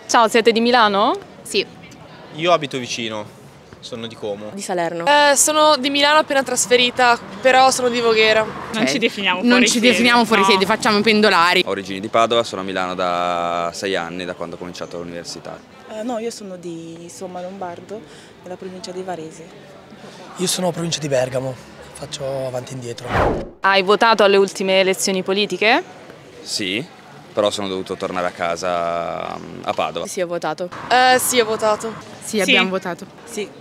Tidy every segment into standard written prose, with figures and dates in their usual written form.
Ciao, siete di Milano? Sì. Io abito vicino, sono di Como. Di Salerno. Sono di Milano appena trasferita, però sono di Voghera. Non ci definiamo fuori sede, facciamo pendolari. Ho origini di Padova, sono a Milano da 6 anni, da quando ho cominciato l'università. No, io sono di Somma Lombardo, nella provincia di Varese. Io sono provincia di Bergamo, faccio avanti e indietro. Hai votato alle ultime elezioni politiche? Sì, però sono dovuto tornare a casa a Padova. Sì, ho votato. Sì, ho votato. Sì, abbiamo votato. Sì.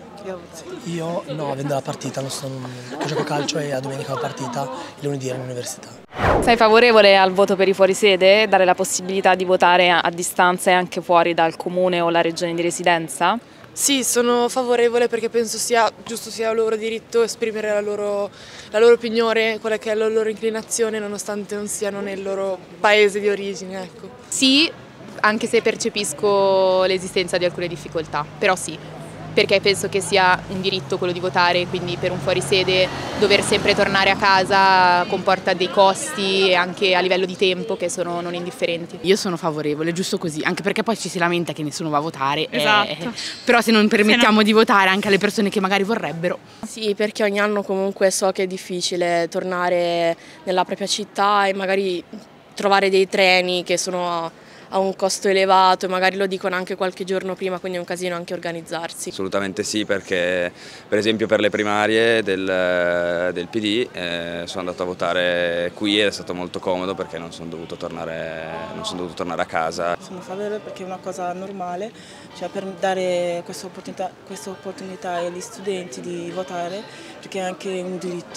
Io no, avendo la partita, io gioco a calcio e a domenica ho partita, il lunedì ero all'università. Sei favorevole al voto per i fuorisede? Dare la possibilità di votare a distanza e anche fuori dal comune o la regione di residenza? Sì, sono favorevole perché penso sia giusto, sia il loro diritto esprimere la loro opinione, quella che è la loro inclinazione, nonostante non siano nel loro paese di origine, ecco. Sì, anche se percepisco l'esistenza di alcune difficoltà, però sì. Perché penso che sia un diritto quello di votare, quindi per un fuorisede dover sempre tornare a casa comporta dei costi anche a livello di tempo che sono non indifferenti. Io sono favorevole, giusto così, anche perché poi ci si lamenta che nessuno va a votare, Esatto. Però se non permettiamo di votare anche alle persone che magari vorrebbero. Sì, perché ogni anno comunque so che è difficile tornare nella propria città e magari trovare dei treni che sono a un costo elevato e magari lo dicono anche qualche giorno prima, quindi è un casino anche organizzarsi. Assolutamente sì, perché per esempio per le primarie del PD sono andato a votare qui ed è stato molto comodo perché non sono dovuto tornare a casa. Sono favorevole perché è una cosa normale, cioè per dare questa opportunità agli studenti di votare, perché è anche un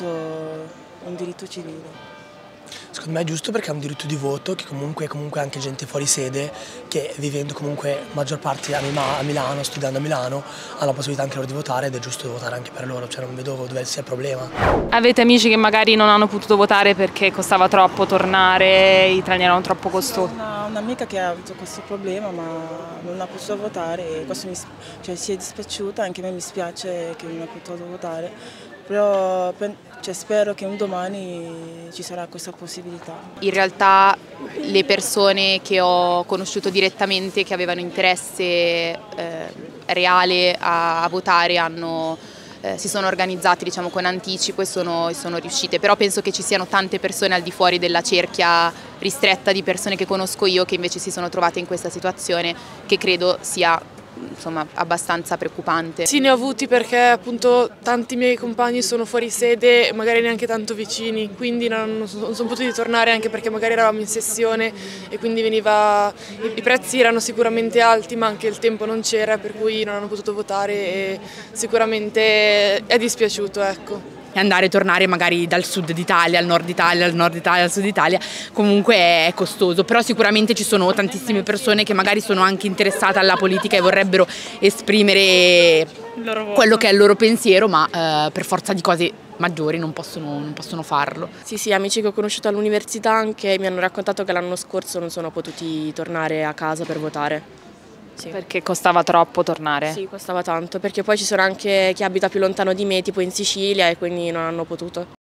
diritto civile. Secondo me è giusto perché è un diritto di voto che comunque anche gente fuori sede che vivendo comunque maggior parte a Milano, studiando a Milano, hanno la possibilità anche loro di votare ed è giusto votare anche per loro, cioè non vedo dove sia il problema. Avete amici che magari non hanno potuto votare perché costava troppo tornare, i treni erano troppo costosi? Ho un'amica che ha avuto questo problema ma non ha potuto votare e questo si è dispiaciuta, anche a me mi spiace che non ha potuto votare, però spero che un domani ci sarà questa possibilità. In realtà le persone che ho conosciuto direttamente che avevano interesse reale a votare si sono organizzati, diciamo, con anticipo e sono riuscite, però penso che ci siano tante persone al di fuori della cerchia ristretta di persone che conosco io che invece si sono trovate in questa situazione che credo sia insomma abbastanza preoccupante. Sì, ne ho avuti perché appunto tanti miei compagni sono fuori sede e magari neanche tanto vicini, quindi non sono potuti tornare anche perché magari eravamo in sessione e quindi i prezzi erano sicuramente alti ma anche il tempo non c'era, per cui non hanno potuto votare e sicuramente è dispiaciuto, ecco. E andare e tornare magari dal sud d'Italia al nord Italia, al sud Italia, comunque è costoso, però sicuramente ci sono tantissime persone che magari sono anche interessate alla politica e vorrebbero esprimere quello che è il loro pensiero, ma per forza di cose maggiori non possono farlo. Sì, amici che ho conosciuto all'università anche mi hanno raccontato che l'anno scorso non sono potuti tornare a casa per votare. Sì. Perché costava troppo tornare? Sì, costava tanto, perché poi ci sono anche chi abita più lontano di me, tipo in Sicilia, e quindi non hanno potuto.